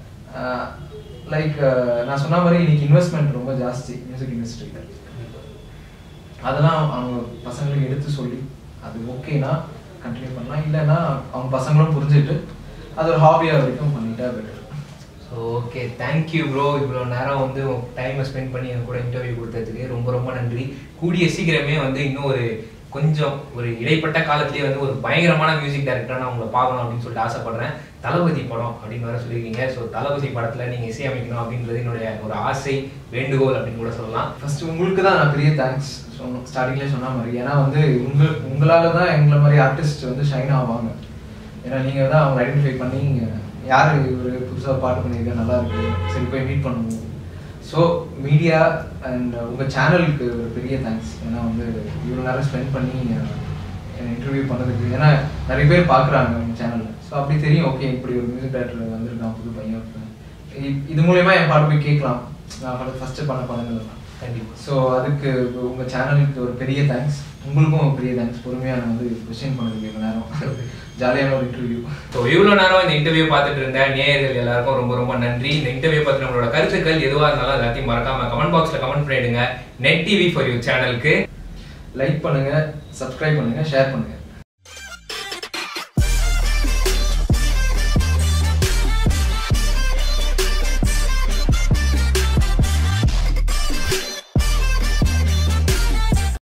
லைக் நான் சொன்ன மாதிரி இன்னைக்கு இன்வெஸ்ட்மெண்ட் ரொம்ப ஜாஸ்தி மியூசிக் இண்டஸ்ட்ரியில். அதெல்லாம் அவங்க பசங்களுக்கு எடுத்து சொல்லி அது ஓகேனா கண்டினியூ பண்ணலாம், இல்லைன்னா அவங்க பசங்களும் புரிஞ்சுட்டு அது ஒரு ஹாபியாக வரைக்கும் பண்ணிட்டா better. So okay, thank you bro. இவ்வளோ நேரம் வந்து டைமை ஸ்பெண்ட் பண்ணி என் கூட இன்டர்வியூ கொடுத்ததுக்கு ரொம்ப ரொம்ப நன்றி. கூடிய சீக்கிரமே வந்து இன்னும் ஒரு இடைப்பட்ட காலத்திலேயே வந்து ஒரு பயங்கரமான மியூசிக் டைரக்டராக நான் உங்களை பார்க்கணும் அப்படின்னு சொல்லிட்டு ஆசைப்படுறேன். தளபதி படம் அப்படின்னு வேற சொல்லியிருக்கீங்க. ஸோ தளபதி படத்தில் நீங்கள் இசையமைக்கணும் அப்படின்றது என்னுடைய ஒரு ஆசை, வேண்டுகோள் அப்படின்னு கூட சொல்லலாம். ஃபர்ஸ்ட் உங்களுக்கு தான் நான் பெரிய தேங்க்ஸ் சொன்னோம், ஸ்டார்டிங்லேயே சொன்ன மாதிரி. ஏன்னா வந்து உங்களால் தான் எங்களை மாதிரி ஆர்டிஸ்ட் வந்து ஷைன் ஆவாங்க. ஏன்னா நீங்கள் தான் அவங்க ஐடென்டிஃபை பண்ணி யார் ஒரு புதுசாக பாட்டு பண்ணியிருக்கா நல்லா இருக்கு, சரி போய் மீட் பண்ணுவோம். ஸோ மீடியா அண்ட் உங்கள் சேனலுக்கு ஒரு பெரிய தேங்க்ஸ். ஏன்னா வந்து இவ்வளோ நேரம் ஸ்பெண்ட் பண்ணி இன்டர்வியூ பண்ணதுக்கு. ஏன்னா நிறைய பேர் பார்க்குறாங்க உங்கள் சேனலில். ஸோ அப்படி தெரியும், ஓகே இப்படி ஒரு மியூசிக் டைரக்டர் வந்திருக்கான், புது பையன். இது மூலயமா என் பாட்டு போய் கேட்கலாம். நான் ஃபஸ்ட்டு பண்ண படங்கள் தான் கண்டிப்பாக. ஸோ அதுக்கு உங்கள் சேனலுக்கு ஒரு பெரிய தேங்க்ஸ். உங்களுக்கும் ஒரு பெரிய தேங்க்ஸ், பொறுமையாக நான் வந்து கொஸ்டின் பண்ணதுக்கு இவ்வளோ நேரம். ஜாலியான ஒரு இன்டர்வியூ. ஸோ இவ்வளோ நேரம் இந்த இன்டர்வியூ பார்த்துட்டு இருந்த நேயர்கள் எல்லாருக்கும் ரொம்ப ரொம்ப நன்றி. இந்த இன்டர்வியூ பற்றி நம்மளோட கருத்துக்கள் எதுவாக இருந்தாலும் எல்லாத்தையும் மறக்காம கமெண்ட் பாக்ஸில் கமெண்ட் பண்ணிடுங்க. Nettv4u சேனலுக்கு லைக் பண்ணுங்க, சப்ஸ்கிரைப் பண்ணுங்க, ஷேர் பண்ணுங்க.